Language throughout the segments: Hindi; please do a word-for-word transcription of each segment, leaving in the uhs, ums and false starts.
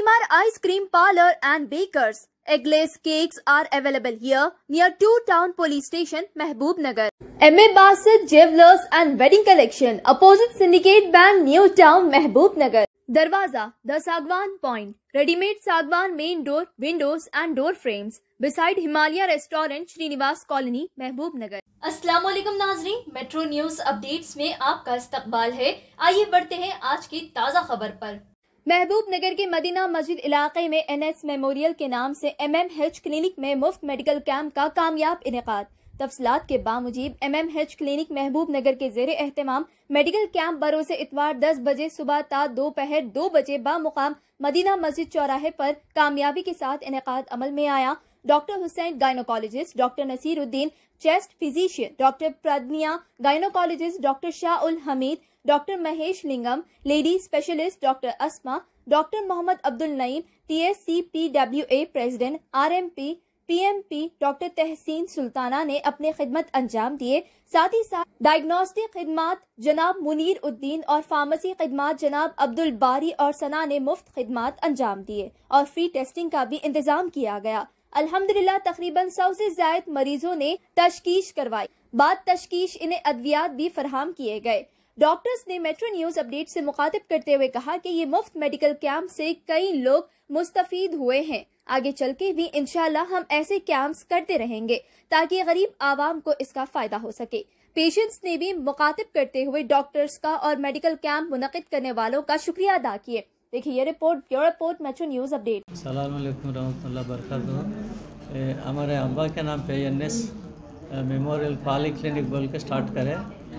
Shalimar Ice Cream Parlor and Bakers. Eggless cakes are available here near Two Town Police Station, Mehboob Nagar. M A Basit Jewelers and Wedding Collection, opposite Syndicate Bank, New Town, Mehboob Nagar. Darwaza, the Sagwan Point, ready-made Sagwan main door, windows and door frames, beside Himalaya Restaurant, Srinivas Colony, Mehboob Nagar. अस्सलाम वालेकुम नाज़रीन, मेट्रो न्यूज अपडेट्स में आपका इस्तकबाल है। आइए बढ़ते हैं आज की ताज़ा खबर पर। महबूब नगर के मदीना मस्जिद इलाके में एन एस मेमोरियल के नाम से एम एम एच क्लिनिक में मुफ्त मेडिकल कैंप का कामयाब इनेकाद। तफसीलात के बामुजीब M M H clinic Mahbub Nagar के जेर एहतमाम मेडिकल कैंप बरोज़ इतवार दस बजे सुबह ता दोपहर दो बजे बामुकाम मदीना मस्जिद चौराहे पर कामयाबी के साथ इनेकाद अमल में आया। Doctor Hussain gynaecologist, doctor Nasiruddin chest physician, doctor Pragya gynaecologist, doctor Shah ul Hamid, doctor Mahesh Lingam lady specialist, doctor Asma, doctor Mohammed Abdul Naeem T S C P W A president, R M P P M P doctor Tehseen Sultana ने अपने खिदमत अंजाम दिए। साथ ही साथ डायग्नोस्टिक खिदमात जनाब मुनीर उद्दीन और फार्मेसी खिदमात जनाब अब्दुल बारी और सना ने मुफ्त खिदमात अंजाम दिए और फ्री टेस्टिंग का भी इंतजाम किया गया। अल्हम्दुलिल्लाह तकरीबन सौ से ज्यादा मरीजों ने तशखीश करवाई। बाद तशखीश इन्हें अद्वियात भी फराहम किए गए। डॉक्टर्स ने मेट्रो न्यूज अपडेट से मुखातिब करते हुए कहा कि ये मुफ्त मेडिकल कैंप से कई लोग मुस्तफीद हुए हैं। आगे चल के भी इंशाल्लाह हम ऐसे कैंप्स करते रहेंगे ताकि गरीब आवाम को इसका फायदा हो सके। पेशेंट्स ने भी मुखातिब करते हुए डॉक्टर्स का और मेडिकल कैंप मुनक़िद करने वालों का शुक्रिया अदा किए। देखिए ये report, bureau report, metro news update. अस्सलाम वालेकुम रहमतुल्लाह बरकातहू। हमारे अब्बा के नाम पे N S memorial polyclinic बोल के स्टार्ट करे,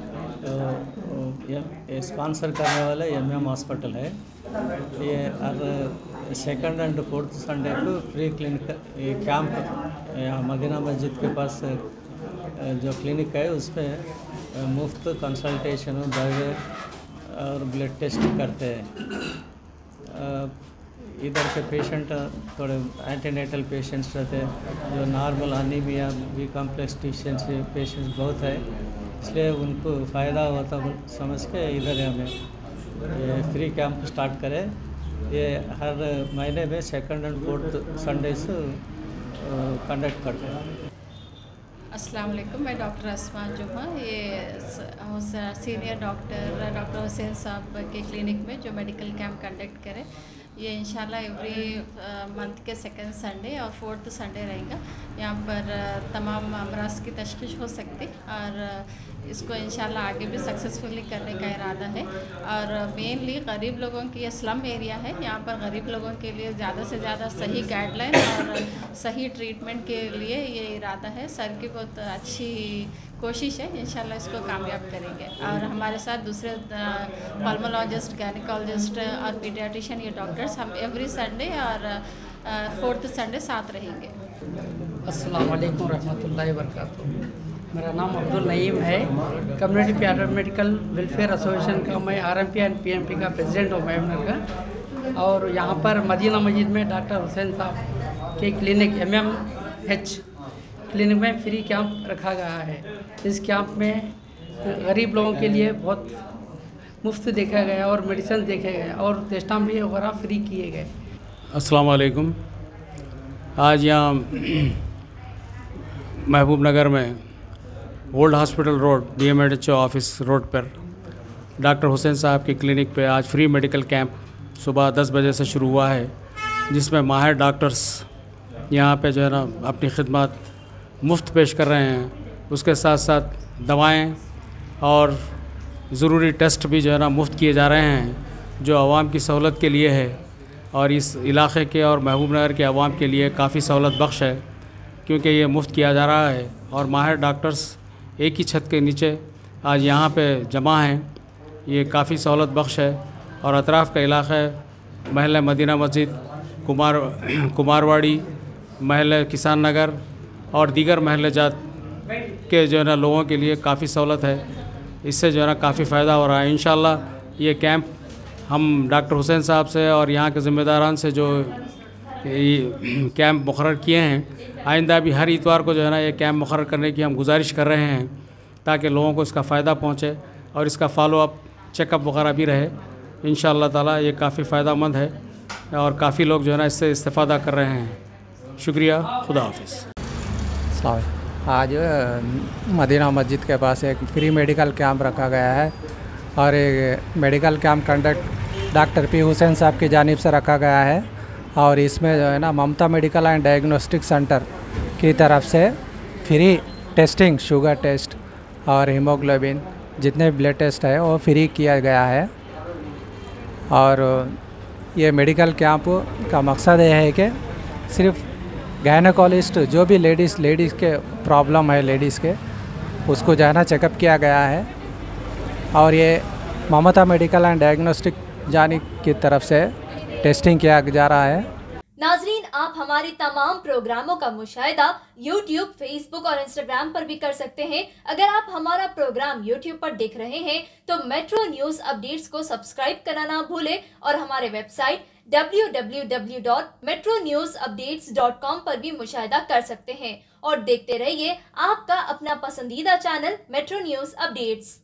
तो ये स्पॉन्सर करने वाले एम एम हॉस्पिटल है। ये हर सेकंड एंड फोर्थ संडे को फ्री क्लिनिक कैंप मदीना मस्जिद के पास जो क्लिनिक है उस पर मुफ्त कंसल्टेशन, दवाई और ब्लड टेस्ट करते हैं। इधर के पेशेंट थोड़े एंटीनेटल पेशेंट्स रहते हैं, जो normal anaemia B complex deficiency patients बहुत है, इसलिए उनको फ़ायदा होता समझ के इधर हमें ये फ्री कैंप स्टार्ट करें। ये हर महीने में second and fourth Sundays conduct करते हैं। अस्सलाम वालेकुम, मैं डॉक्टर अस्मा जुमा, ये सीनियर डॉक्टर डॉक्टर हुसैन साहब के क्लिनिक में जो मेडिकल कैंप कंडक्ट करें। ये इंशाल्लाह एवरी मंथ के सेकंड संडे और फोर्थ संडे रहेगा। यहाँ पर तमाम अमराज की तशख़ीस हो सकती और इसको इंशाल्लाह आगे भी सक्सेसफुली करने का इरादा है। और मेनली गरीब लोगों की ये स्लम एरिया है, यहाँ पर गरीब लोगों के लिए ज़्यादा से ज़्यादा सही गाइडलाइन और सही ट्रीटमेंट के लिए ये इरादा है। सर की बहुत अच्छी कोशिश है, इंशाल्लाह इसको कामयाब करेंगे। और हमारे साथ दूसरे पल्मोलॉजिस्ट, गायनिकोलॉजिस्ट और पीडियाट्रिशियन ये डॉक्टर्स हम एवरी संडे और फोर्थ संडे साथ रहेंगे। अस्सलाम वालेकुम रहमतुल्लाहि व बरकातहू। मेरा नाम अब्दुल नईम है। कम्युनिटी पैरामेडिकल वेलफेयर एसोसिएशन का मैं R M P and P M P का प्रेसिडेंट हूँ महबूब नगर का। और यहाँ पर मदीना मस्जिद में डॉक्टर हुसैन साहब के clinic M M H clinic में फ्री कैंप रखा गया है। इस कैंप में गरीब लोगों के लिए बहुत मुफ्त देखा गया और मेडिसिन देखे गए और टेस्ट भी वगैरह फ्री किए गए। अस्सलाम वालेकुम। आज यहाँ महबूब नगर में old hospital road D M H O office road पर डॉक्टर हुसैन साहब की क्लिनिक पे आज फ्री मेडिकल कैंप सुबह दस बजे से शुरू हुआ है, जिसमें माहिर डॉक्टर्स यहाँ पे जो है ना अपनी खिदमत मुफ्त पेश कर रहे हैं। उसके साथ साथ दवाएं और ज़रूरी टेस्ट भी जो है ना मुफ्त किए जा रहे हैं, जो आवाम की सहूलत के लिए है और इस इलाके के और महबूब नगर के आवाम के लिए काफ़ी सहूलत बख्श है, क्योंकि ये मुफ्त किया जा रहा है। और माहिर डॉक्टर्स एक ही छत के नीचे आज यहाँ पे जमा हैं, ये काफ़ी सहूलत बख्श है। और अतराफ़ का इलाक़ा महल मदीना मस्जिद, कुमार कुमारवाड़ी, महल किसान नगर और दीगर महल जात के जो है ना लोगों के लिए काफ़ी सहूलत है। इससे जो है ना काफ़ी फ़ायदा हो रहा है। इंशाल्लाह ये कैंप हम डॉक्टर हुसैन साहब से और यहाँ के ज़िम्मेदारान से जो कैंप मुकर्रर किए हैं, आइंदा भी हर इतवार को जो है ना ये कैंप मुकर्रर करने की हम गुजारिश कर रहे हैं, ताकि लोगों को इसका फ़ायदा पहुँचे और इसका फॉलो अप चेकअप वगैरह भी रहे। इंशाअल्लाह ताला ये काफ़ी फ़ायदामंद है। और काफ़ी लोग जो है ना इससे इस्तेफ़ादा कर रहे हैं। शुक्रिया, खुदा हाफिज़। आज मदीना मस्जिद के पास एक फ्री मेडिकल कैंप रखा गया है और एक medical camp conduct doctor P Hussain साहब की जानिब से रखा गया है और इसमें जो है ना Mamta medical and diagnostic centre की तरफ से फ्री टेस्टिंग, शुगर टेस्ट और हीमोग्लोबिन जितने ब्लड टेस्ट है वो फ्री किया गया है। और ये मेडिकल कैंप का मकसद ये है कि सिर्फ गायनेकोलॉजिस्ट जो भी लेडीज़ लेडीज़ के प्रॉब्लम है लेडीज़ के उसको जो है ना चेकअप किया गया है और ये ममता मेडिकल एंड डायग्नोस्टिक जानी की तरफ से टेस्टिंग किया जा रहा है। नाजरीन, आप हमारे तमाम प्रोग्रामों का मुशाहिदा यूट्यूब, फेसबुक और इंस्टाग्राम पर भी कर सकते हैं। अगर आप हमारा प्रोग्राम यूट्यूब पर देख रहे हैं तो मेट्रो न्यूज अपडेट्स को सब्सक्राइब करना ना भूलें और हमारे website W W W dot metro news updates dot com पर भी मुशाहिदा कर सकते हैं और देखते रहिए आपका अपना पसंदीदा चैनल मेट्रो न्यूज अपडेट्स।